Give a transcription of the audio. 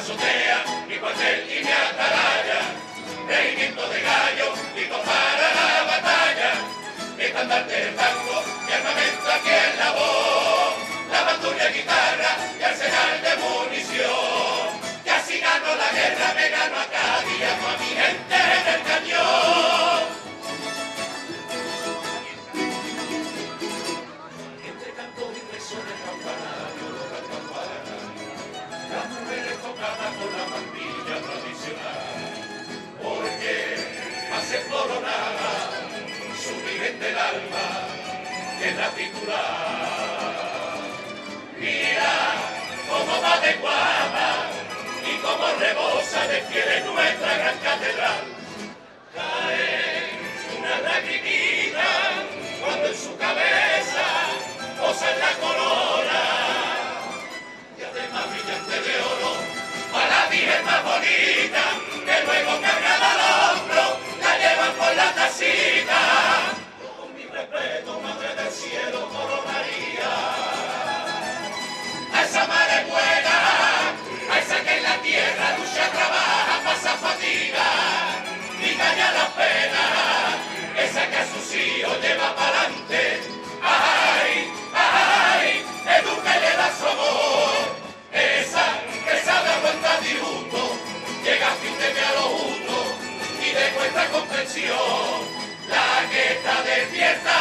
azotea, mi cuartel y mi atalaya, regimiento de gallo, listo para la batalla, mi estandarte el tango, mi armamento aquí en la voz, la bandurria, guitarra y arsenal de munición. Y así gano la guerra, me gano a Cádiz, llamo a mi gente en el cañón. Entre cantos y resones campanarios, las campanas, las mujeres tocadas con la mantilla tradicional, porque hace coronada su virgen del alma, que es la titular. Mira cómo va de guapa y cómo rebosa de fieles nuestra gran catedral. Cae una lagrimita cuando en su cabeza posa en la corona, y además brillante de oro a la virgen más bonita, que luego cargada al hombro la llevan por la tacita. Con mi respeto, madre del cielo, coronaría a esa madre buena, a esa que en la tierra lucha, trabaja, pasa fatiga y calla las penas, esa que a sus hijos lleva para adelante. ¡Ay, ay! Educa y le da su amor, esa que sabe aguantar disgusto, llega a fin de mes a lo justo y demuestra comprensión, la que está despierta